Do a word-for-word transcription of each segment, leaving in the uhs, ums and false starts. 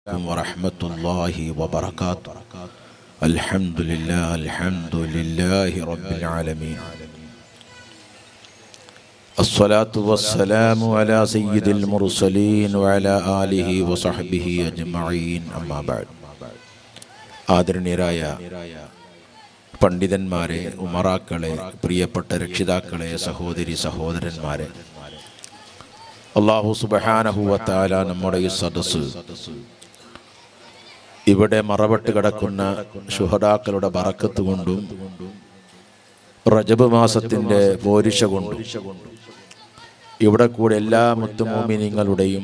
ورحمة الله وبركاته. الحمد لله الحمد لله رب العالمين. الصلاة والسلام على سيد المرسلين وعلى آله وصحبه أجمعين. أما بعد. ആദരണീയരായ പണ്ഡിതന്മാരെ, ഉമറാക്കളെ, പ്രിയപ്പെട്ട രക്ഷിതാക്കളെ, സഹോദരി സഹോദരന്മാരെ, അല്ലാഹു സുബ്ഹാനഹു വ തആല നമ്മുടെ ഈ സദസ്സ് ഇവിടെ മറവട്ട് കിടക്കുന്ന ശുഹദാക്കളുടെ ബറക്കത്ത് കൊണ്ടും റജബ് മാസത്തിന്റെ പോരിശ കൊണ്ടും ഇവിടെ കൂടെ എല്ലാ മുത്തുമോമിനീങ്ങളുടെയും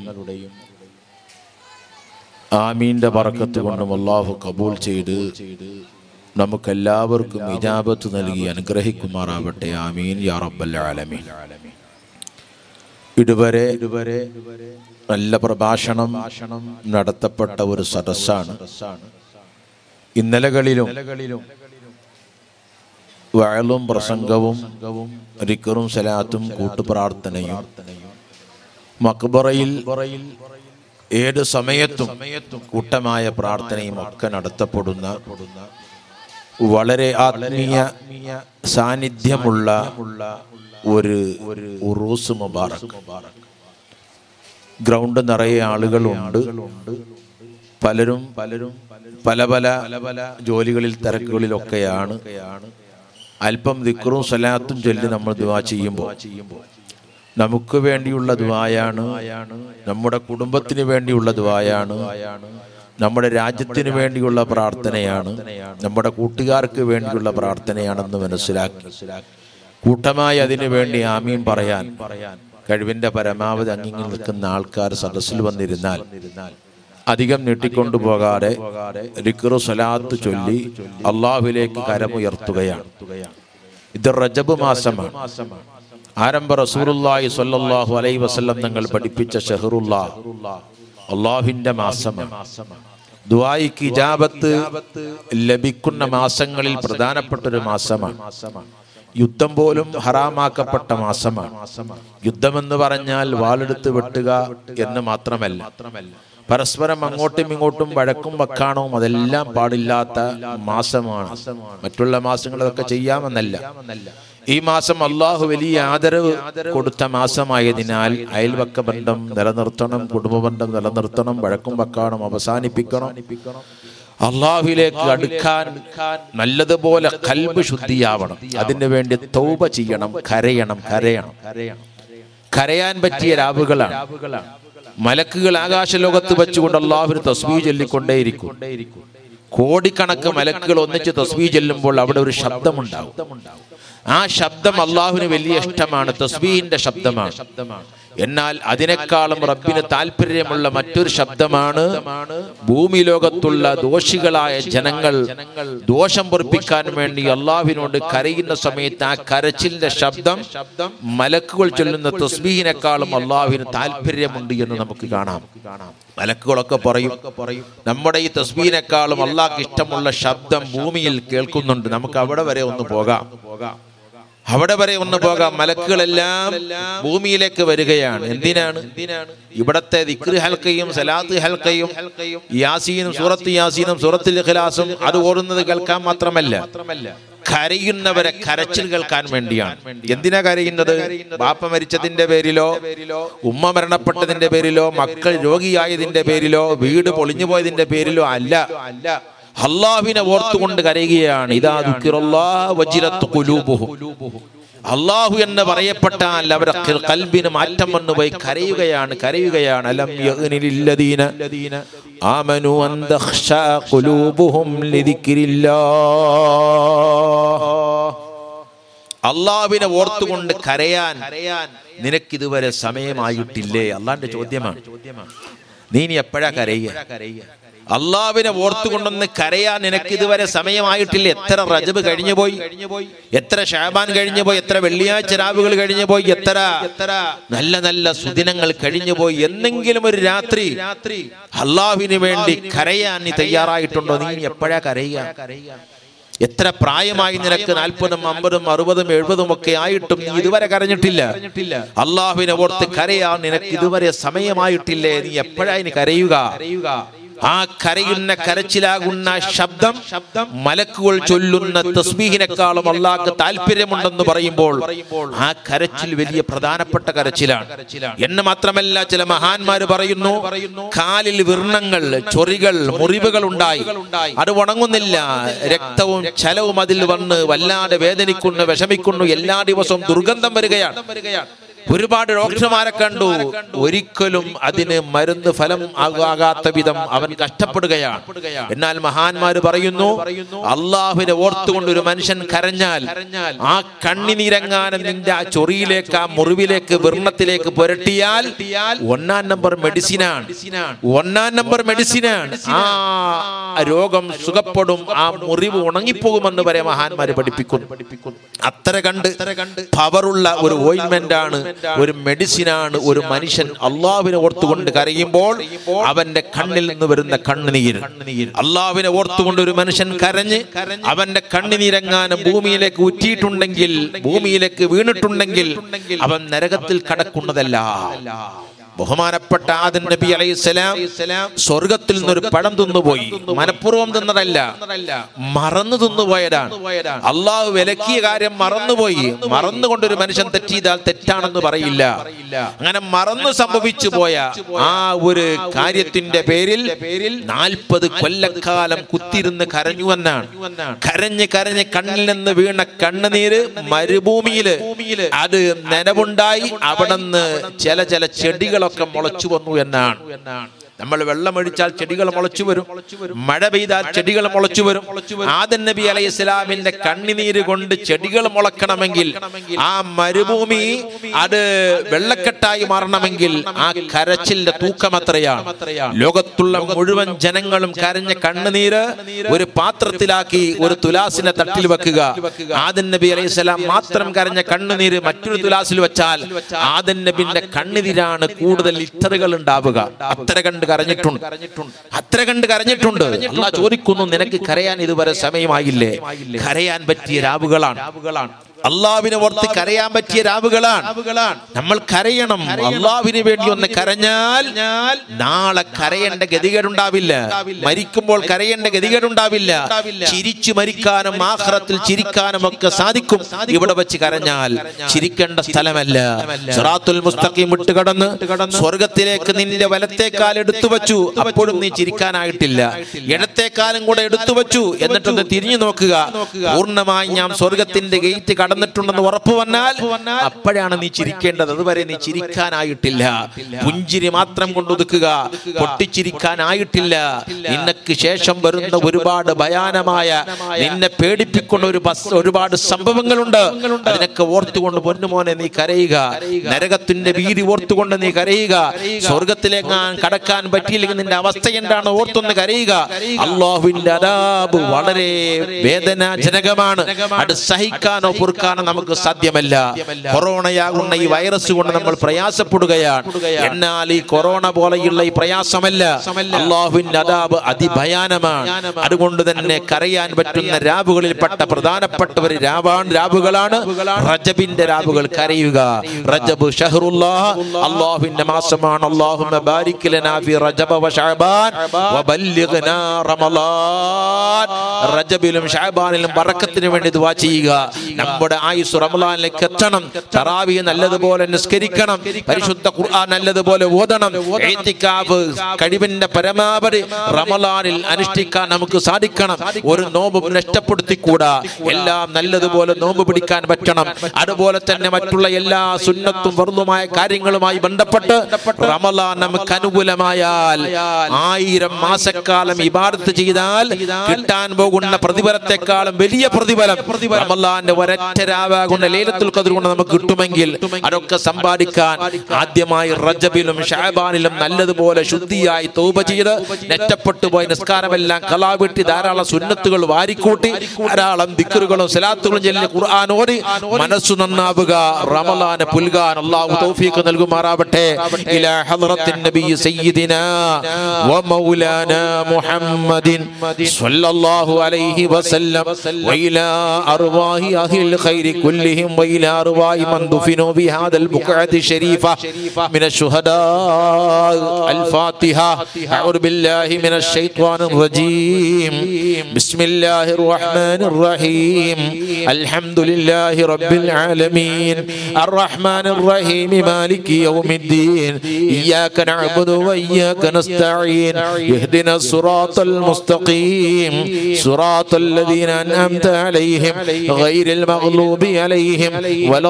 ആമീന്റെ ബറക്കത്ത് കൊണ്ടും അല്ലാഹു കബൂൽ ചെയ്ത് നമുക്കെല്ലാവർക്കും ഇജാബത്ത് നൽകി അനുഗ്രഹിക്കുമാറാവട്ടെ. ആമീൻ യാ റബ്ബൽ ആലമീൻ. ഇതുവരെ ഇതുവരെ നല്ല പ്രഭാഷണം നടത്തപ്പെട്ട ഒരു സദസ്സാണ്. ഇന്നലകളിലും വഅലും പ്രസംഗവും ദിക്റും സലാത്തും കൂട്ടുപ്രാർത്ഥനയും മഖ്ബറയിൽ ഏത് സമയത്തും കൂട്ടമായ പ്രാർത്ഥനയും ഒക്കെ നടത്തപ്പെടുന്ന വളരെ ആത്മീയ സാന്നിധ്യമുള്ള ഒരു ഉറൂസ് മുബാറക്. ഗ്രൗണ്ട് നിറയെ ആളുകളുണ്ട്. പലരും പലരും പല പല പല ജോലികളിൽ തിരക്കുകളിലൊക്കെയാണ്. അല്പം ദിക്റും സലാത്തും ചൊല്ലി നമ്മൾ ദുആ ചെയ്യുമ്പോൾ നമുക്ക് വേണ്ടിയുള്ള ദുആയാണ്, നമ്മുടെ കുടുംബത്തിന് വേണ്ടിയുള്ള ദുആയാണ്, നമ്മുടെ രാജ്യത്തിന് വേണ്ടിയുള്ള പ്രാർത്ഥനയാണ്, നമ്മുടെ കൂട്ടുകാർക്ക് വേണ്ടിയുള്ള പ്രാർത്ഥനയാണെന്ന് മനസ്സിലാക്കി കൂട്ടമായി അതിനു വേണ്ടി ആമീൻ പറയാൻ കഴിവിന്റെ പരമാവധി അങ്ങിങ്ങി നിൽക്കുന്ന ആൾക്കാർ സദസ്സിൽ വന്നിരുന്നാൽ അധികം നീട്ടിക്കൊണ്ടു പോകാതെ ദിക്റ് സ്വലാത്ത് ചൊല്ലി അള്ളാഹുവിലേക്ക് കരമുയർത്തുകയാണ്. ഇത് റജബ് മാസമാണ്. ആരംഭ റസൂലുള്ളാഹി സ്വല്ലല്ലാഹു അലൈഹി വസല്ലം തങ്ങൾ പഠിപ്പിച്ച ഷഹറുല്ലാഹ്, അള്ളാഹുവിന്റെ മാസമാണ്. ദുആയിക്ക് ഇജാബത്ത് ലഭിക്കുന്ന മാസങ്ങളിൽ പ്രധാനപ്പെട്ട ഒരു മാസമാണ്. യുദ്ധം പോലും ഹറാമാക്കപ്പെട്ട മാസമാണ്. യുദ്ധമെന്ന് പറഞ്ഞാൽ വാളെടുത്ത് വെട്ടുക എന്ന് മാത്രമല്ല, പരസ്പരം അങ്ങോട്ടും ഇങ്ങോട്ടും വഴക്കും വക്കാണവും അതെല്ലാം പാടില്ലാത്ത മാസമാണ്. മറ്റുള്ള മാസങ്ങളൊക്കെ ചെയ്യാമെന്നല്ല, ഈ മാസം അള്ളാഹു വലിയ ആദരവ് കൊടുത്ത മാസമായതിനാൽ അയൽവക്ക ബന്ധം നിലനിർത്തണം, കുടുംബ ബന്ധം നിലനിർത്തണം, വഴക്കും വക്കാണം അവസാനിപ്പിക്കണം, അള്ളാഹുവിലേക്ക് അടുക്കാൻ നല്ലതുപോലെ ഖൽബ് ശുദ്ധിയാവണം. അതിനു വേണ്ടി തൗബ ചെയ്യണം, കരയണം കരയണം കരയാൻ പറ്റിയ രാവുകളാണ്. മലക്കുകൾ ആകാശലോകത്ത് വെച്ചുകൊണ്ട് അള്ളാഹുവിന് തസ്ബീഹ് ചൊല്ലിക്കൊണ്ടേയിരിക്കും. കോടിക്കണക്ക് മലക്കുകൾ ഒന്നിച്ച് തസ്ബീഹ് ചൊല്ലുമ്പോൾ അവിടെ ഒരു ശബ്ദമുണ്ടാവും. ആ ശബ്ദം അള്ളാഹുവിന് വലിയ ഇഷ്ടമാണ്, തസ്ബീഹിന്റെ ശബ്ദമാണ്. എന്നാൽ അതിനേക്കാളും റബ്ബിന് താല്പര്യമുള്ള മറ്റൊരു ശബ്ദമാണ് ഭൂമി ലോകത്തുള്ള ദോഷികളായ ജനങ്ങൾ ദോഷം പൊറുപ്പിക്കാൻ വേണ്ടി അള്ളാഹുവിനോട് കരയുന്ന സമയത്ത് ആ കരച്ചിലിന്റെ ശബ്ദം മലക്കുകൾ ചൊല്ലുന്ന തസ്ബീഹിനേക്കാളും അള്ളാഹുവിന് താല്പര്യമുണ്ട് എന്ന് നമുക്ക് കാണാം. മലക്കുകളൊക്കെ പറയും, നമ്മുടെ ഈ തസ്ബീഹിനേക്കാളും അള്ളാഹ്ക്ക് ഇഷ്ടമുള്ള ശബ്ദം ഭൂമിയിൽ കേൾക്കുന്നുണ്ട്, നമുക്ക് അവിടെ വരെ ഒന്ന് പോകാം അവിടെ വരെ ഒന്ന് പോകാം. മലക്കുകളെല്ലാം ഭൂമിയിലേക്ക് വരികയാണ്. എന്തിനാണ്? ഇവിടത്തെ ദിക്റ് ഹൽക്കയും സലാത്ത് ഹൽക്കയും യാസീനും സൂറത്ത് യാസീനും സൂറത്തുൽ ഇഖ്ലാസും അത് ഓടുന്നത് കേൾക്കാൻ മാത്രമല്ല, കരയുന്നവരെ കരച്ചിൽ കേൾക്കാൻ വേണ്ടിയാണ്. എന്തിനാ കരയുന്നത്? ബാപ്പ മരിച്ചതിന്റെ പേരിലോ, ഉമ്മ മരണപ്പെട്ടതിന്റെ പേരിലോ, മക്കൾ രോഗിയായതിന്റെ പേരിലോ, വീട് പൊളിഞ്ഞു പോയതിന്റെ പേരിലോ അല്ല, അള്ളാഹുവിനെ ഓർത്തുകൊണ്ട് കരയുകയാണ്. ഇദാ ദുക്കിറല്ലാഹു വജിലത് ഖുലൂബുഹും, അള്ളാഹു എന്ന് പറയപ്പെട്ടാൽ അവരുടെ ഖൽബിന് മാറ്റം വന്നു പോയി കരയുകയാണ് കരയുകയാണ് അലം യഗ്നിലില്ലദീന ആമനു അൻ തഖ്ശാ ഖുലൂബുഹും ലിദിക്രില്ലാഹ്. അള്ളാഹുവിനെ ഓർത്തുകൊണ്ട് കരയാൻ നിനക്കിതുവരെ സമയമായിട്ടില്ലേ? അള്ളാന്റെ ചോദ്യമാണ്. നീ ഇനി എപ്പോഴാ കരയുക? അള്ളാഹുവിനെ ഓർത്തുകൊണ്ടൊന്ന് കരയാൻ നിനക്ക് ഇതുവരെ സമയമായിട്ടില്ല. എത്ര റജബ് കഴിഞ്ഞു പോയി, എത്ര ശഅബാൻ കഴിഞ്ഞു പോയി, എത്ര വെള്ളിയാഴ്ച രാവുകൾ കഴിഞ്ഞു പോയി, എത്ര നല്ല നല്ല സുദിനങ്ങൾ കഴിഞ്ഞു പോയി. എന്നെങ്കിലും ഒരു രാത്രി അള്ളാഹുവിന് വേണ്ടി കരയാൻ നീ തയ്യാറായിട്ടുണ്ടോ? നീ എപ്പോഴാ കരയുക? എത്ര പ്രായമായി നിനക്ക്? നാൽപ്പതും അമ്പതും അറുപതും എഴുപതും ഒക്കെ ആയിട്ടും നീ ഇതുവരെ കരഞ്ഞിട്ടില്ല. അള്ളാഹുവിനെ ഓർത്ത് കരയാൻ നിനക്ക് ഇതുവരെ സമയമായിട്ടില്ലേ? നീ എപ്പോഴാ ഇനി കരയുക? ആ കരയുന്ന കരച്ചിലാകുന്ന ശബ്ദം മലക്കുകൾ ചൊല്ലുന്ന തസ്ബീഹിനെക്കാളും അള്ളാഹ്ക്ക് താല്പര്യമുണ്ടെന്ന് പറയുമ്പോൾ ആ കരച്ചിൽ വലിയ പ്രധാനപ്പെട്ട കരച്ചിലാണ് എന്ന് മാത്രമല്ല ചില മഹാന്മാര് പറയുന്നു കാലിൽ വ്രണങ്ങൾ ചൊറികൾ മുറിവുകൾ ഉണ്ടായി അത് ഉണങ്ങുന്നില്ല രക്തവും ചലവും അതിൽ വന്ന് വല്ലാതെ വേദനിക്കുന്നു വിഷമിക്കുന്നു എല്ലാ ദിവസവും ദുർഗന്ധം വരികയാണ് ഒരുപാട് ഡോക്ടർമാരെ കണ്ടു ഒരിക്കലും അതിന് മരുന്ന് ഫലം ആകാത്ത വിധം അവൻ കഷ്ടപ്പെടുകയാണ് എന്നാൽ മഹാന്മാര് പറയുന്നു അള്ളാഹുവിനെ ഓർത്തുകൊണ്ട് ഒരു മനുഷ്യൻ കരഞ്ഞാൽ ആ കണ്ണിനിരങ്ങാനും നിന്റെ ആ ചൊറിയിലേക്ക് ആ മുറിവിലേക്ക് വ്രണത്തിലേക്ക് പുരട്ടിയാൽ ഒന്നാം നമ്പർ മെഡിസിനാണ് ഒന്നാം നമ്പർ മെഡിസിനാണ് ആ രോഗം സുഖപ്പെടും ആ മുറിവ് ഉണങ്ങിപ്പോകുമെന്ന് വരെ മഹാന്മാര് പഠിപ്പിക്കുന്നു അത്ര കണ്ട് പവറുള്ള ഒരു ഓയിൻമെന്റ് ആണ് ഒരു മെഡിസിനാണ് ഒരു മനുഷ്യൻ അള്ളാഹുവിനെ ഓർത്തുകൊണ്ട് കരയുമ്പോൾ അവന്റെ കണ്ണിൽ നിന്ന് വരുന്ന കണ്ണുനീര് അള്ളാഹുവിനെ ഓർത്തുകൊണ്ട് ഒരു മനുഷ്യൻ കരഞ്ഞ് അവന്റെ കണ്ണുനീരങ്ങാനും ഭൂമിയിലേക്ക് ഉറ്റിയിട്ടുണ്ടെങ്കിൽ ഭൂമിയിലേക്ക് വീണിട്ടുണ്ടെങ്കിൽ അവൻ നരകത്തിൽ കടക്കുന്നതല്ല ബഹുമാനപ്പെട്ട ആദം നബി അലൈഹിസ്സലാം സ്വർഗത്തിൽ നിന്നൊരു പഴം തിന്നുപോയി മനഃപൂർവ്വം തിന്നതല്ല മറന്നു തിന്നുപോയതാണ് അള്ളാഹു വിലക്കിയ കാര്യം മറന്നുപോയി മറന്നുകൊണ്ടൊരു മനുഷ്യൻ തെറ്റിയതാൽ തെറ്റാണെന്ന് പറയില്ല അങ്ങനെ മറന്നു സംഭവിച്ചു പോയ ആ ഒരു കാര്യത്തിന്റെ പേരിൽ നാൽപ്പത് കൊല്ലക്കാലം കുത്തിരുന്ന് കരഞ്ഞുവെന്നാണ് കരഞ്ഞ് കരഞ്ഞ് കണ്ണിൽ നിന്ന് വീണ കണ്ണുനീര് മരുഭൂമിയില് അത് നനവുണ്ടായി അവിടെ നിന്ന് ചില ചില ചെടികൾ ഒക്കെ മുളച്ചു വന്നു എന്നാണ് നമ്മൾ വെള്ളമൊഴിച്ചാൽ ചെടികൾ മുളച്ചു വരും മഴ പെയ്താൽ ചെടികൾ മുളച്ചു വരും ആദം നബി അലൈഹി സ്വലാമിന്റെ കണ്ണുനീര് കൊണ്ട് ചെടികൾ മുളക്കണമെങ്കിൽ ആ മരുഭൂമി അത് വെള്ളക്കെട്ടായി മാറണമെങ്കിൽ ആ കരച്ചിലിന്റെ തൂക്കം എത്രയാണ് ലോകത്തുള്ള മുഴുവൻ ജനങ്ങളും കരഞ്ഞ കണ്ണുനീര് ഒരു പാത്രത്തിലാക്കി ഒരു തുലാസിന്റെ തട്ടിൽ വെക്കുക ആദം നബി അലൈഹി സ്വലാം മാത്രം കരഞ്ഞ കണ്ണുനീര് മറ്റൊരു തുലാസിൽ വെച്ചാൽ ആദം നബിന്റെ കണ്ണുനീരാണ് കൂടുതൽ ലിറ്ററുകൾ ഉണ്ടാവുക അത്ര കണ്ട് കരഞ്ഞിട്ടുണ്ട് അത്ര കണ്ട് കരഞ്ഞിട്ടുണ്ട് അല്ലാഹ് ചോദിക്കുന്നു നിനക്ക് കരയാൻ ഇതുവരെ സമയമായില്ലേ കരയാൻ പറ്റിയ രാവുകളാണ് അള്ളാഹുവിനെ ഓർത്ത് കരയാൻ പറ്റിയ രാവുകളാണ് നമ്മൾ കരയണം അള്ളാഹുവിന് വേണ്ടി ഒന്ന് കരഞ്ഞാൽ നാളെ കരയേണ്ട ഗതികേടുണ്ടാവില്ല മരിക്കുമ്പോൾ കരയേണ്ട ഗതികേടുണ്ടാവില്ല ചിരിച്ചു മരിക്കാനും ആഖിറത്തിൽ ചിരിക്കാനും ഒക്കെ സാധിക്കും ഇവിടെ വെച്ച് കരഞ്ഞാൽ ചിരിക്കേണ്ട സ്ഥലമല്ല സിറാത്തുൽ മുസ്തഖീം വിട്ടുകടന്ന് സ്വർഗത്തിലേക്ക് നിന്റെ വലത്തേക്കാൽ എടുത്തു വെച്ചു അപ്പോഴും നീ ചിരിക്കാനായിട്ടില്ല ഇടത്തേക്കാലും കൂടെ എടുത്തു വെച്ചു എന്നിട്ടൊന്ന് തിരിഞ്ഞു നോക്കുക പൂർണ്ണമായി ഞാൻ സ്വർഗത്തിന്റെ ഗേറ്റ് കടന്നിട്ടുണ്ടെന്ന് ഉറപ്പ് വന്നാൽ അപ്പോഴാണ് നീ ചിരിക്കേണ്ടത് അതുവരെ നീ ചിരിക്കാനായിട്ടില്ല പുഞ്ചിരി മാത്രം കൊണ്ടൊതുക്കുക പൊട്ടിച്ചിരിക്കാനായിട്ടില്ല നിനക്ക് ശേഷം വരുന്ന ഒരുപാട് ഭയാനമായ നിന്നെ പേടിപ്പിക്കുന്ന ഒരു ബസ് ഒരുപാട് സംഭവങ്ങളുണ്ട് അതിനൊക്കെ ഓർത്തുകൊണ്ട് പൊന്നുമോനെ നീ കരയുക നരകത്തിന്റെ ഭീതി ഓർത്തുകൊണ്ട് നീ കരയുക സ്വർഗത്തിലേക്ക് കടക്കാൻ പറ്റിയില്ലെങ്കിൽ നിന്റെ അവസ്ഥ എന്താണ് ഓർത്തൊന്ന് കരയുക അല്ലാഹുവിന്റെ അദാബ് വളരെ വേദനാജനകമാണ് അത് സഹിക്കാനോ പൊറുക്കാനോ നമുക്ക് സാധ്യമല്ല കൊറോണയാകുന്ന ഈ വൈറസ് കൊണ്ട് നമ്മൾ പ്രയാസപ്പെടുകയാണ് എന്നാൽ ഈ കൊറോണ പോലെയുള്ള ഈ പ്രയാസമല്ല അല്ലാഹുവിന്റെ അദാബ് അതിഭയാനമാണ് അതുകൊണ്ട് തന്നെ കരയാൻ പറ്റുന്ന രാവുകളിൽപ്പെട്ട പ്രധാനപ്പെട്ട ഒരു രാവാണ് രാവുകളാണ് റജബിന്റെ രാവുകൾ കരയുക റജബ് ഷഹ്റുല്ലാഹ് അല്ലാഹുവിന്റെ മാസമാണ് അല്ലാഹുമ്മ ബാരിക് ലനാ ഫി റജബ വ ശഅബാൻ വബല്ലിഗ്നാ റമളാൻ റജബിലും ശഅബാനിലും ബറക്കത്തിന് വേണ്ടി ദുആ ചെയ്യുക നമ്മുടെ ആയുസ് റമളാനിലേക്ക് എത്തണം തറാവീഹ് നല്ലതുപോലെ നിസ്കരിക്കണം പരിശുദ്ധ ഖുർആൻ നല്ലതുപോലെ ഓതണം ഇഅ്തികാഫ് കഴിവിന്റെ പരമാവധി റമളാനിൽ അനുഷ്ഠിക്കാൻ നമുക്ക് സാധിക്കണം ഒരു നോമ്പും നഷ്ടപ്പെടുത്തിക്കൂടാ എല്ലാം നല്ലതുപോലെ നോമ്പ് പിടിക്കാൻ പറ്റണം അതുപോലെ തന്നെ മറ്റുള്ള എല്ലാ സുന്നത്തും ഫർളുമായ കാര്യങ്ങളുമായി ബന്ധപ്പെട്ട് റമളാൻ നമുക്ക് അനുകൂലമായാൽ ആയിരം മാസക്കാലം ഇബാദത്ത് ചെയ്താൽ കിട്ടാൻ പോകുന്ന പ്രതിഫലത്തെക്കാളും വലിയ പ്രതിഫലം റമളാന്റെ ഒരൊറ്റ രാവാകുന്ന ലൈലത്തുൽ ഖദ്ർ കൊണ്ട് നമുക്ക് കിട്ടുമെങ്കിൽ അതൊക്കെ സമ്പാദിക്കാൻ ആദ്യമായി റജബിലും ശഅബാനിലും നല്ലതുപോലെ ശുദ്ധിയായി തൗബ ചെയ്ത് നെറ്റപ്പെട്ടു പോയ നിസ്കാരമെല്ലാം ഖലാ വിട്ട് ധാരാളം സുന്നത്തുകൾ വാരിക്കൂട്ടി ധാരാളം ദിക്റുകളും സലാത്തുകളും ചൊല്ലി ഖുർആൻ ഓതി മനസ്സു നന്നാവുക റമളാനെ പുൽകാൻ അല്ലാഹു തൗഫീഖ് നൽകുമാറാവട്ടെ ഇലാ ഹദ്റത്തിൻ നബി സയ്യിദിനാ വ മൗലാനാ മുഹമ്മദിൻ സ്വല്ലല്ലാഹു അലൈഹി വസല്ലം വ ഇലാ അർവാഹി അഹ്ലിൽ بالخير كلهم وإلى أرواح من دفنوا بهذا البقعة الشريفة من الشهداء. الفاتحة. أعوذ بالله من الشيطان الرجيم. بسم الله الرحمن الرحيم. الحمد لله رب العالمين الرحمن الرحيم مالك يوم الدين إياك نعبد وإياك نستعين اهدنا الصراط المستقيم صراط الذين أنعمت عليهم غير المغلوب عليهم ولا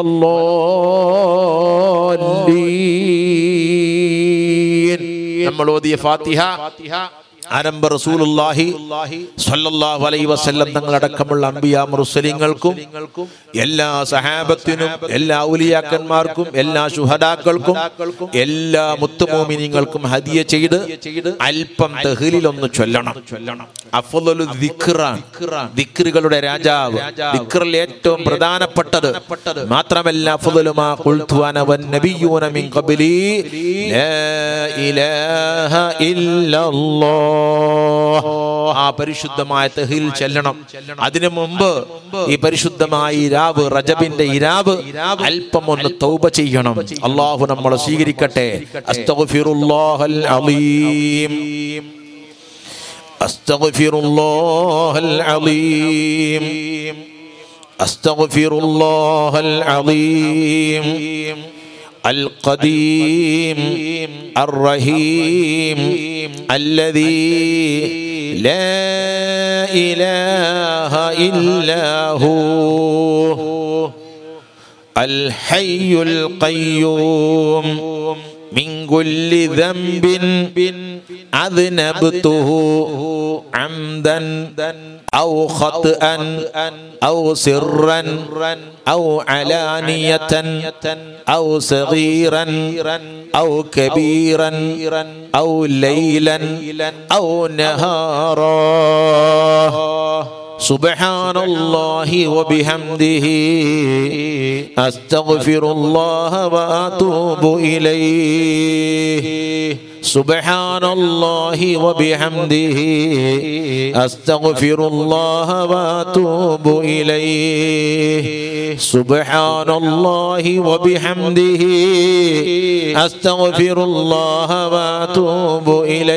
الضالين. നമ്മൾ ഓതിയ ഫാത്തിഹ ആരംഭ റസൂലുള്ളാഹി സ്വല്ലല്ലാഹു അലൈഹി വസല്ലം തങ്ങളടക്കമുള്ള അംബിയാ മുർസലീങ്ങൾക്കും എല്ലാ സഹാബത്തിനും എല്ലാ ഔലിയാക്കന്മാർക്കും എല്ലാ ശുഹദാക്കൾക്കും എല്ലാ മുത്തുമോമിനീങ്ങൾക്കും ഹദിയ ചെയ്ത് അല്പം തഹ്ലീൽ ഒന്ന് ചൊല്ലണം. അഫ്ളലു ദിക്റാൻ, ദിക്റുകളുടെ രാജാവ്, ദിക്റിൽ ഏറ്റവും പ്രധാനപ്പെട്ടത്. മാത്രമല്ല അഫ്ളലു മാ ഖുൽതു അന വൻ നബിയ്യൂന മിൻ ഖബ്ലി ലാ ഇലാഹ ഇല്ലല്ലാഹ്. ആ പരിശുദ്ധമായ തഹ്ലീൽ ചൊല്ലണം. അതിനു മുമ്പ് ഈ പരിശുദ്ധമായ ഇരാവ്, റജബിന്റെ ഇരാവ് അല്പം ഒന്ന് തൗബ ചെയ്യണം. അല്ലാഹു നമ്മളെ സ്വീകരിക്കട്ടെ. അസ്തഗ്ഫിറുല്ലാഹൽ അലീം അസ്തഗ്ഫിറുല്ലാഹൽ അലീം അസ്തഗ്ഫിറുല്ലാഹൽ അലീം القديم الرحيم الذي لا إله إلا هو الحي القيوم من كل ذنب أذنبته عمدا أو خطأ أو سرا أو علانية أو صغيرا أو كبيرا أو ليلا أو نهارا. سبحان الله وبحمده أستغفر الله وأتوب إليه. سبحان الله وبحمده أستغفر الله وأتوب إليه. سبحان الله وبحمده أستغفر الله وأتوب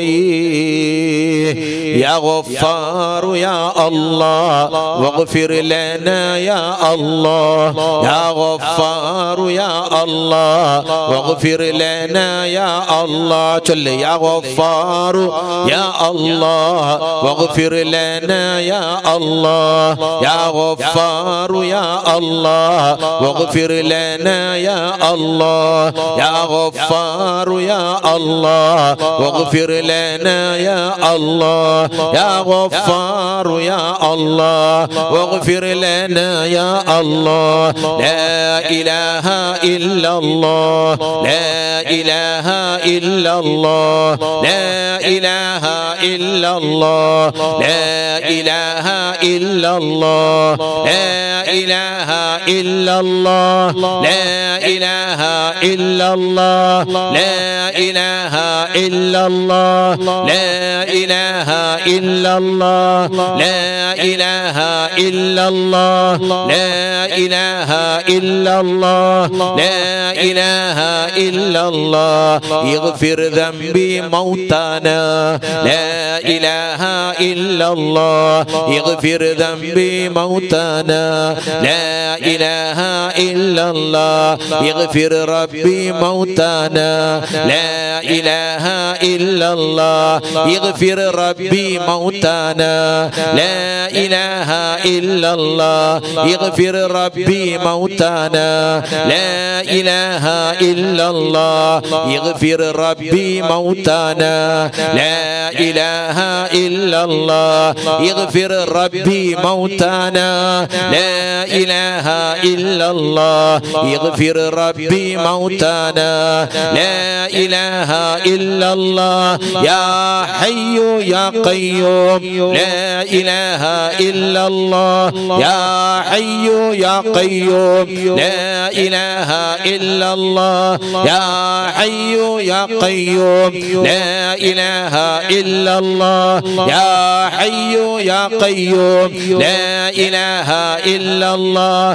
إليه. يا غفار يا الله واغفر لنا يا الله. يا غفار يا الله واغفر لنا يا الله. يا غفار يا الله واغفر لنا يا الله. يا غفار يا الله واغفر لنا يا الله. يا غفار يا الله واغفر لنا يا الله. يا غفار يا الله واغفر لنا يا الله. لا إله إلا الله لا إله إلا الله لا إله إلا الله لا إله إلا الله لا إله إلا الله لا إله إلا الله لا إله إلا الله لا إله إلا الله لا إله إلا الله لا إله إلا الله لا إله إلا الله. اغفر ذنبي موتانا لا إله إلا الله. اغفر ذنبي موتانا لا إله إلا الله. اغفر ربي موتانا لا إله إلا الله. اغفر ربي موتانا لا إله إلا الله. اغفر ربي موتانا لا إله إلا الله. اغفر ربي موتانا لا إله إلا الله. اغفر ربي موتانا لا إله إلا الله. اغفر ربي موتانا لا إله إلا الله. يا حي يا قيوم لا إله إلا الله. يا حي يا قيوم لا إله إلا الله. يا حي يا قيوم لا إله إلا الله. يا حي يا قيوم لا إله إلا الله.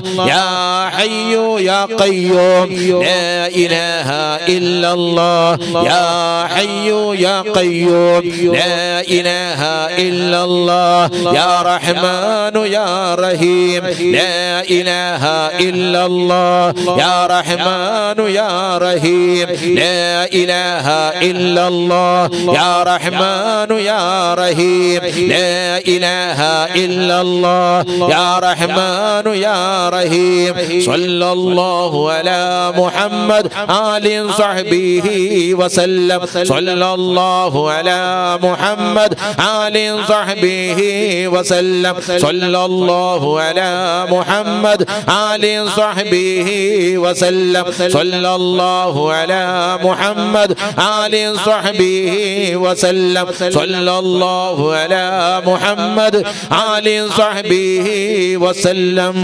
يا حي يا قيوم لا إله إلا الله يا حي يا قيوم لا إله إلا الله يا رحمن يا رحيم لا إله إلا الله يا رحمن يا رحيم لا إله إلا الله يا رحمن يا رحيم لا إله إلا الله يا رحمن يا رحيم صلى الله على محمد آل صحبه وسلم صلى الله على محمد آل صحبه وسلم صلى الله على محمد آل صحبه وسلم صلى الله على محمد آل صحبه وسلم صلى الله على محمد آل صحبه وسلم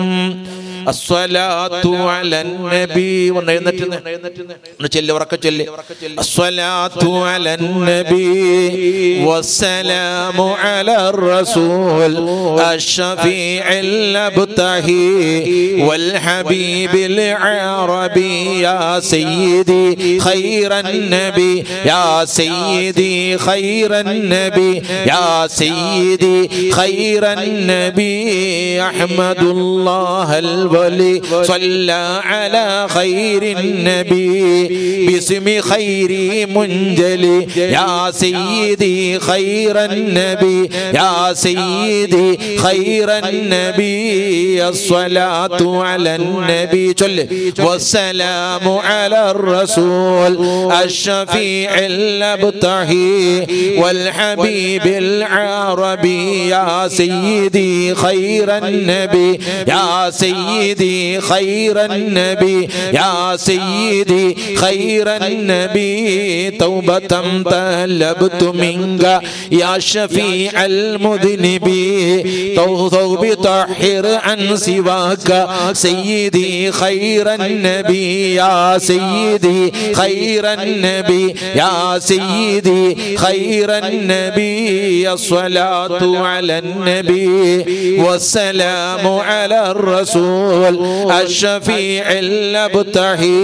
الصلاة على النبي الصلاة على النبي والسلام على الرسول الشفيع المبتهي والحبيب العربي يا سيدي خير النبي يا سيدي خير النبي يا سيدي خير النبي أحمد الله الولي صلى على خير النبي باسم خير منجلي يا سيدي خير النبي يا سيدي خير النبي الصلاة على النبي والسلام على الرسول الشفيع المبتهي والحبيب العربي يا سيدي خير النبي يا سيدي خير النبي يا سيدي خير النبي توبة طلبت منك يا شفيع المذنبين توبة طهر عن سواك سيدي خير النبي يا سيدي خير النبي يا سيدي خير النبي الصلاة على النبي والسلام على الرسول الشفيع المبتهي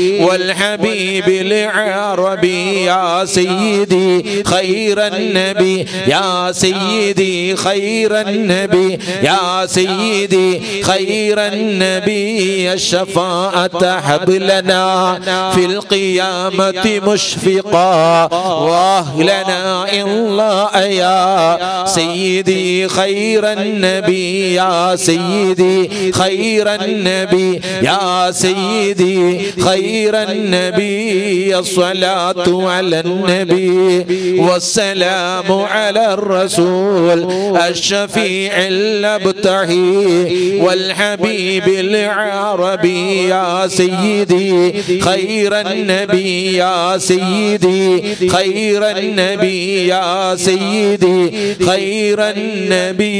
والحبيب العربي يا سيدي خير النبي يا سيدي خير النبي يا سيدي خير النبي الشفاعة هب لنا في القيامة مشفقا واهلنا الله يا سيدي خير النبي يا سيدي خير النبي يا سيدي خير النبي الصلاة على النبي والسلام على الرسول الشفيع المبتهي والحبيب العربي يا سيدي خير النبي يا سيدي خير النبي يا سيدي خير النبي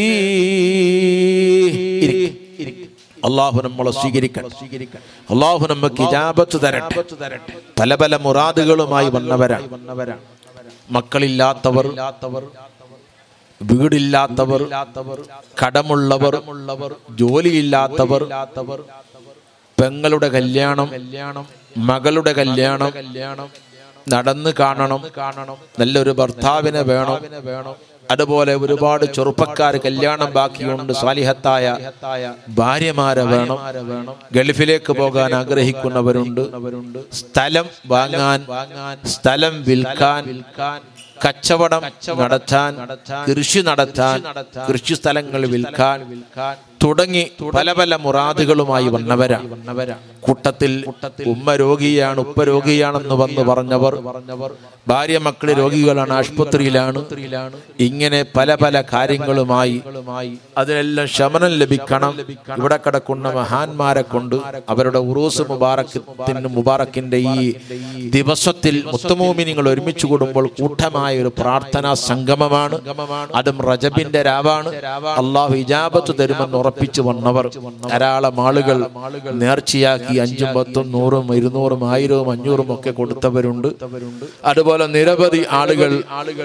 അള്ളാഹു നമ്മളെ സ്വീകരിക്കണം. അള്ളാഹു നമുക്ക് ഇജാബത്ത് തരട്ടെ. പല പല മുറാദുകളുമായി വന്നവരാണ്. മക്കളില്ലാത്തവർ, വീടില്ലാത്തവർ, കടമുള്ളവർ, ജോലിയില്ലാത്തവർ, പെങ്ങളുടെ കല്യാണം, മകളുടെ കല്യാണം നടന്ന് കാണണം, നല്ലൊരു ഭർത്താവിനെ വേണം. അതുപോലെ ഒരുപാട് ചെറുപ്പക്കാർ കല്യാണം ബാക്കിയുണ്ട്, സാലിഹത്തായ ഭാര്യമാരെ വേണം. ഗൾഫിലേക്ക് പോകാൻ ആഗ്രഹിക്കുന്നവരുണ്ട്. സ്ഥലം വാങ്ങാൻ, സ്ഥലം വിൽക്കാൻ, കച്ചവടം നടത്താൻ, കൃഷി നടത്താൻ, കൃഷി സ്ഥലങ്ങൾ വിൽക്കാൻ തുടങ്ങി പല പല മുറാദുകളുമായി വന്നവരാണ്. കൂട്ടത്തിൽ ഉമ്മ രോഗിയാണ്, ഉപ്പ രോഗിയാണെന്ന് വന്ന് പറഞ്ഞവർ, ഭാര്യ മക്കള് രോഗികളാണ്, ആശുപത്രിയിലാണ്. ഇങ്ങനെ പല പല കാര്യങ്ങളുമായി അതിനെല്ലാം ശമനം ലഭിക്കണം. ഇവിടെ കിടക്കുന്ന മഹാന്മാരെ കൊണ്ട് അവരുടെ ഉറൂസ് മുബാറക്കത്തിന് മുബാറക്കിന്റെ ഈ ദിവസത്തിൽ മുത്തമോമിനികൾ ഒരുമിച്ച് കൂടുമ്പോൾ കൂട്ടമായ ഒരു പ്രാർത്ഥനാ സംഗമമാണ്. അതും റജബിന്റെ രാവാണ്. അള്ളാഹു ഇജാബത്ത് തരുമെന്ന് ഉറപ്പിച്ചു വന്നവർ ധാരാളം ആളുകൾ നേർച്ചയാക്കി അഞ്ചും പത്തും നൂറും ഇരുന്നൂറും ആയിരവും അഞ്ഞൂറും ഒക്കെ കൊടുത്തവരുണ്ട്. അതുപോലെ നിരവധി ആളുകൾ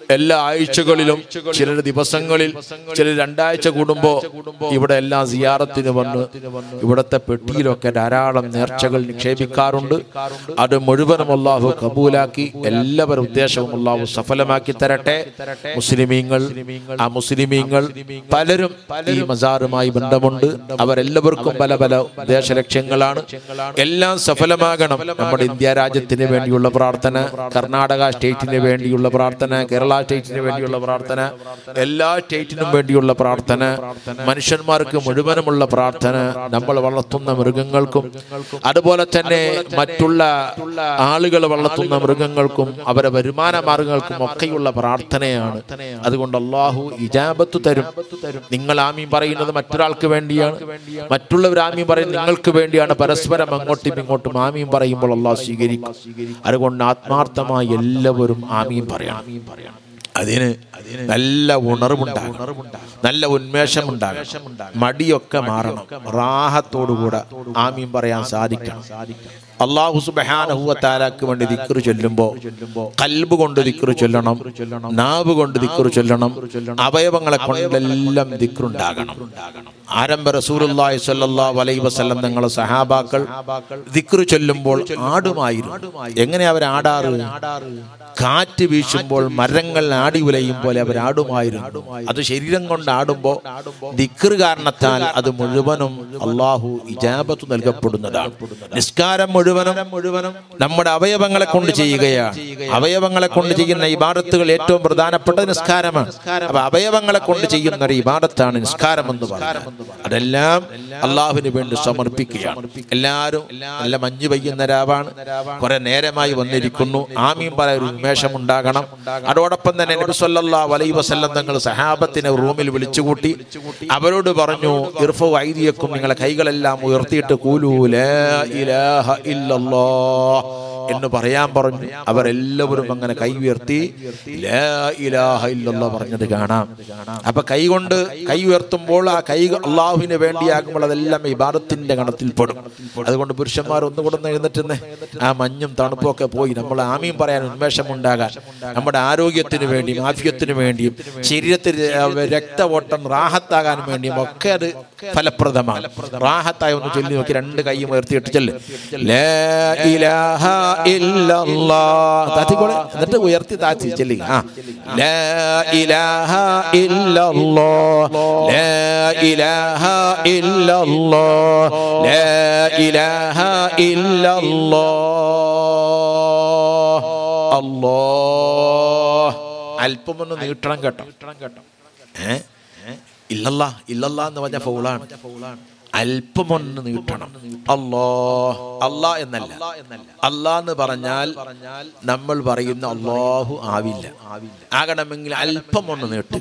എല്ലാ ആഴ്ചകളിലും ചില ദിവസങ്ങളിൽ ചില രണ്ടാഴ്ച കൂടുമ്പോ ഇവിടെ എല്ലാം സിയാറത്തിന് വന്ന് ഇവിടത്തെ പെട്ടിയിലൊക്കെ ധാരാളം നേർച്ചകൾ നിക്ഷേപിക്കാറുണ്ട്. അത് മുഴുവനും അല്ലാഹു കബൂലാക്കി എല്ലാവരുടെ ഉദ്ദേശവും അല്ലാഹു സഫലമാക്കി തരട്ടെ. മുസ്ലിമീങ്ങൾ ആ മുസ്ലിമീങ്ങൾ പലരും ഈ മസാറുമായി ബന്ധമുണ്ട്. അവരെല്ലാവർക്കും പല പല ഉദ്ദേശ ലക്ഷ്യങ്ങളാണ്. എല്ലാം സഫലമാകണം. നമ്മുടെ ഇന്ത്യ രാജ്യത്തിന് വേണ്ടിയുള്ള പ്രാർത്ഥന, കർണാടക സ്റ്റേറ്റിന് വേണ്ടിയുള്ള പ്രാർത്ഥന, കേരള സ്റ്റേറ്റിന് വേണ്ടിയുള്ള പ്രാർത്ഥന, എല്ലാ സ്റ്റേറ്റിനും വേണ്ടിയുള്ള പ്രാർത്ഥന, മനുഷ്യന്മാർക്ക് മുഴുവനുമുള്ള പ്രാർത്ഥന, നമ്മൾ വളർത്തുന്ന മൃഗങ്ങൾക്കും അതുപോലെ തന്നെ മറ്റുള്ള ആളുകൾ വളർത്തുന്ന മൃഗങ്ങൾക്കും അവരുടെ വരുമാന മാർഗങ്ങൾക്കും ഒക്കെയുള്ള പ്രാർത്ഥനയാണ്. അതുകൊണ്ട് അല്ലാഹു ഇജാബത്ത് തരും. നിങ്ങൾ ആമീൻ പറയുന്നത് മറ്റൊരാൾക്ക് വേണ്ടിയാണ്, മറ്റുള്ളവർ ആമീൻ പറയുന്നത് നിങ്ങൾക്ക് വേണ്ടിയാണ്. പരസ്പരം അങ്ങോട്ടും ഇങ്ങോട്ടും ആമീൻ പറയുമ്പോൾ അല്ലാഹു സ്വീകരിക്കും. അതുകൊണ്ട് ആത്മാർത്ഥമായി എല്ലാവരും ആമീൻ പറയണം. അതിന് നല്ല ഉണർവുണ്ടാകും, നല്ല ഉന്മേഷമുണ്ടാകും, മടിയൊക്കെ മാറണം. റാഹത്തോടുകൂടെ ആമീൻ പറയാൻ സാധിക്കണം. അല്ലാഹു സുബ്ഹാനഹു വ തആലക്ക് വേണ്ടി ദിക്ർ ചൊല്ലുമ്പോൾ ഖൽബ് കൊണ്ട് ദിക്ർ ചൊല്ലണം, നാവ് കൊണ്ട് ദിക്ർ ചൊല്ലണം, അവയവങ്ങളെ കൊണ്ടെല്ലാം ദിക്ർ ഉണ്ടാകണം. ആരംഭ റസൂലുള്ളാഹി സ്വല്ലല്ലാഹു അലൈഹി വസല്ലം തങ്ങളുടെ സഹാബാക്കൾ ദിക്ർ ചൊല്ലുമ്പോൾ ആടുമായിരുന്നു. എങ്ങനെ അവർ ആടാറ്? കാറ്റ് വീശുമ്പോൾ മരങ്ങൾ ആടി ഉലയും പോലെ അവർ ആടുമായിരുന്നു. അത് ശരീരം കൊണ്ട് ആടുമ്പോൾ ദിക്ർ കാരണത്താൽ അത് മുഴുവനും അല്ലാഹു ഇജാബത്ത് നൽകപ്പെടുന്നതാണ്. നിസ്കാരം മുഴുവനും മുഴുവനും നമ്മുടെ അവയവങ്ങളെ കൊണ്ട് ചെയ്യുകയാണ്. അവയവങ്ങളെ കൊണ്ട് ചെയ്യുന്ന ഇബാദത്തുകൾ ഏറ്റവും പ്രധാനപ്പെട്ട നിസ്കാരമാണ്. അപ്പൊ അവയവങ്ങളെ കൊണ്ട് ചെയ്യുന്ന ഒരു ഇബാദത്താണ് നിസ്കാരം എന്ന് പറയുന്നത്. അതെല്ലാം അള്ളാഹുവിന് വേണ്ടി സമർപ്പിക്കുകയാണ്. എല്ലാവരും നല്ല മഞ്ഞ് പെയ്യുന്ന രാവാണ്, കുറെ നേരമായി വന്നിരിക്കുന്നു. ആമീൻ പറയാൻ ഒരു ഉന്മേഷം ഉണ്ടാകണം. അതോടൊപ്പം തന്നെ നബി സല്ലല്ലാഹു അലൈഹി വസല്ലം തങ്ങൾ സഹാബത്തിനെ റൂമിൽ വിളിച്ചുകൂട്ടി അവരോട് പറഞ്ഞു, ഇർഫഉ ഐദിയക്കും, നിങ്ങളെ കൈകളെല്ലാം ഉയർത്തിയിട്ട് ഖൂലൂ ലാ ഇലാഹ ഇല്ലല്ലാഹ് എന്ന് പറയാൻ പറഞ്ഞു. അവരെല്ലാവരും അങ്ങനെ കൈ ഉയർത്തി ലാ ഇലാഹ ഇല്ലല്ലാഹ് പറഞ്ഞത് കാണാം. അപ്പൊ കൈ കൊണ്ട് കൈ ഉയർത്തുമ്പോൾ ആ കൈ അള്ളാഹുവിന് വേണ്ടിയാകുമ്പോൾ അതെല്ലാം ഇബാദത്തിന്റെ ഗണത്തിൽ പെടും. അതുകൊണ്ട് പുരുഷന്മാർ ഒന്നുകൂടെ എഴുന്നേറ്റുന്നേ, ആ മഞ്ഞും തണുപ്പും ഒക്കെ പോയി നമ്മൾ ആമീൻ പറയാൻ ഉന്മേഷം ഉണ്ടാകാൻ, നമ്മുടെ ആരോഗ്യത്തിന് വേണ്ടിയും ആഫിയത്തിന് വേണ്ടിയും ശരീരത്തിൽ രക്തഓട്ടം റാഹത്താകാൻ വേണ്ടിയും ഒക്കെ അത് ഫലപ്രദമാണ്. റാഹത്തായി ഒന്ന് ചൊല്ലി നോക്കി, രണ്ട് കൈയും ഉയർത്തിയിട്ട് ചൊല്ല് ലാ ഇലാഹ ഇല്ലല്ലാഹ്. താത്തിക്കോളെ, എന്നിട്ട് ഉയർത്തി താത്തി ചൊല്ലി ആ ലാ ഇലാഹ ഇല്ലല്ലാഹ് ലാ ഇലാഹ ഇല്ലല്ലാഹ് ലാ ഇലാഹ ഇല്ലല്ലാഹ്. അല്ലാഹ് അല്പമൊന്ന് നീട്ടണം കേട്ടോ. ഏ ഇല്ലല്ലാ ഇല്ലല്ലാ എന്ന് പറഞ്ഞ ഫൗളാണ്. അല്പമൊന്ന് നീട്ടണം. അല്ലാഹ് അല്ലാ എന്നല്ല, അല്ലാ എന്ന് പറഞ്ഞാൽ നമ്മൾ പറയുന്ന അല്ലാഹു ആവില്ല. ആകണമെങ്കിൽ അല്പമൊന്ന് നീട്ടുക.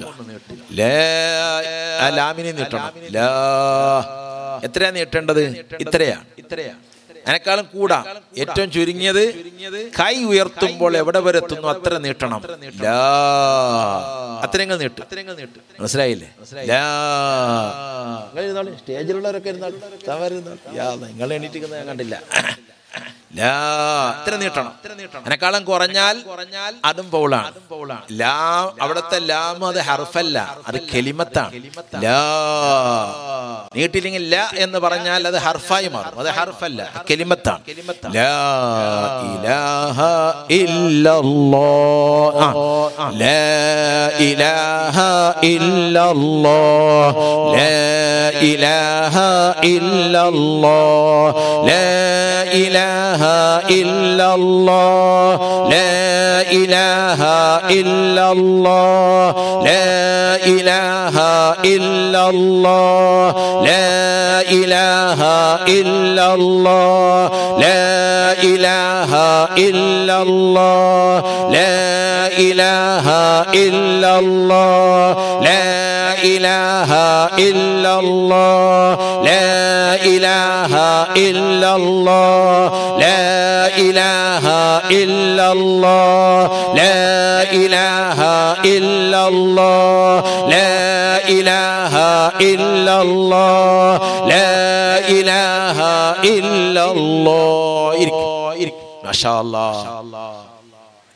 ലാ ലാമിനെ നീട്ടണം. ലാ എത്രയാ നീട്ടേണ്ടത്? ഇത്രയാണ്. ഇത്രയാണ് അതിനേക്കാളും കൂടാ. ഏറ്റവും ചുരുങ്ങിയത് കൈ ഉയർത്തുമ്പോൾ എവിടെ വരെ എത്തുന്നു അത്ര നീട്ടണം. ലാ അത്രങ്ങൾ നീട്ടും. മനസ്സിലായില്ലേ? ലാ സ്റ്റേജിലുള്ളവരൊക്കെ നിങ്ങൾ എണീറ്റിരിക്കുന്ന ഞാൻ കണ്ടില്ല. ലാ ഇത്ര നീട്ടണം. അതിനേക്കാളും കുറഞ്ഞാൽ അതും പൗളാണ്. ലാം അവിടുത്തെ ലാം അത് ഹർഫല്ല, അത് കെലിമത്താണ്. ലാ നീട്ടില്ലെങ്കിൽ ല എന്ന് പറഞ്ഞാൽ അത് ഹർഫായി മാറും. അത് ഹർഫല്ല, കെലിമത്താണ്. ലാ ഇലാഹ ഇല്ലല്ലാഹ് ലാ ഇലാഹ ഇല്ലല്ലാഹ് ലാ ഇലാഹ ഇല്ലല്ലാഹ് ലാ ഇലാഹ ഇല്ലല്ലാഹ് ലാ ഇലാഹ ഇല്ലല്ലാഹ് ലാ ഇലാഹ ഇല്ലല്ലാഹ് ലാ ഇലാഹ ഇല്ലല്ലാഹ് ലാ ഇലാഹ ഇല്ലല്ലാഹ് ലാ ഇലാഹ ഇല്ലല്ലാഹ് ലാ ഇലാഹ ഇല്ലല്ലാഹ് ലാ ഇലാഹ ഇല്ലല്ലാഹ് ലാ ഇലാഹ ഇല്ലല്ലാഹ് ലാ ഇലാഹ ഇല്ലല്ലാഹ് ലാ ഇലാഹ ഇല്ലല്ലാഹ് ലാ ഇലാഹ ഇല്ലല്ലാഹ്. മാഷാ അല്ലാഹ്.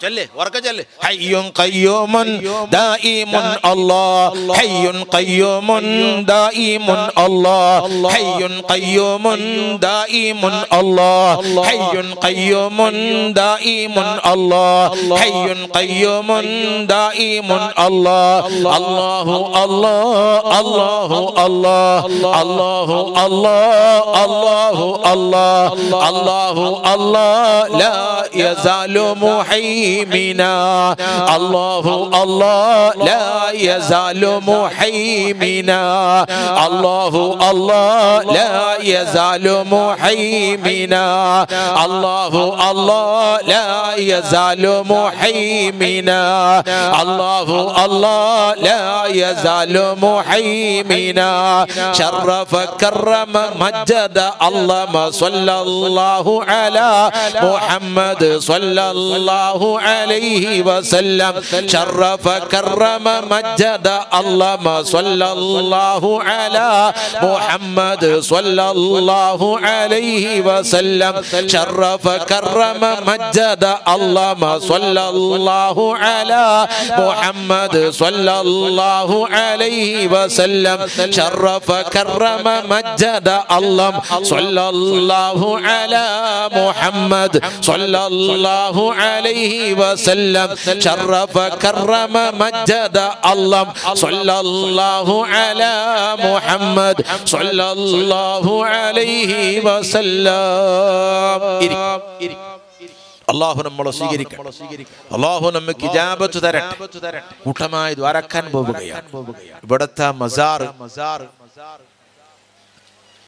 ചൊല്ല് ഉറക്കെ ചൊല്ല്. ഹയ്യുൻ ഖയ്യൂമുൻ ദായിമുൻ അല്ലാഹ് ഹയ്യുൻ ഖയ്യൂമുൻ ദായിമുൻ അല്ലാഹ് ഹയ്യുൻ ഖയ്യൂമുൻ ദായിമുൻ അല്ലാഹ് ഹയ്യുൻ ഖയ്യൂമുൻ ദായിമുൻ അല്ലാഹ് ഹയ്യുൻ ഖയ്യൂമുൻ ദായിമുൻ അല്ലാഹ് അല്ലാഹു അല്ലാഹ് അല്ലാഹു അല്ലാഹ് അല്ലാഹു അല്ലാഹ് അല്ലാഹു അല്ലാഹ് അല്ലാഹു അല്ലാഹ് ലാ യസാലു മുഹൈമിനാ അല്ലാഹു അല്ലാഹ് ലാ യസാലു മുഹൈമിനാ അല്ലാഹു അല്ലാഹ് ലാ യസാലു മുഹൈമിനാ അല്ലാഹു അല്ലാഹ് ലാ യസാലു മുഹൈമിനാ അല്ലാഹു അല്ലാഹ് ലാ യസാലു മുഹൈമിനാ ശറഫ കറമ മജ്ജദ അല്ലമ സ്വല്ലല്ലാഹു അലാ മുഹമ്മദ് സ്വല്ലല്ലാഹു അലൈഹി വസല്ലം ശറഫ കറമ മജ്ജദ അല്ലമ സ്വല്ലല്ലാഹു അലാ മുഹമ്മദ് സ്വല്ലല്ലാഹു അലൈഹി വസല്ലം ശറഫ കറമ മജ്ജദ അല്ലമ സ്വല്ലല്ലാഹു അലാ മുഹമ്മദ് സ്വല്ലല്ലാഹു അലൈഹി വസല്ലം ശറഫ കറമ മജ്ജദ അല്ലം സ്വല്ലല്ലാഹു അലാ മുഹമ്മദ് സ്വല്ലല്ലാഹു അലൈഹി വസല്ലം ശറഫ കറമ മജ്ജദ അല്ലം സ്വല്ലല്ലാഹു അലാ മുഹമ്മദ് സ്വല്ലല്ലാഹു അലൈഹി വസല്ലം. അല്ലാഹു നമ്മളെ സ്വീകരിക്കണം. അല്ലാഹു നമുക്ക് ഇജാബത്ത് തരട്ടെ. കൂട്ടമായി ദ്വാരക്കാൻ പോവുകയാണ്. ഇവിടുത്തെ മസാർ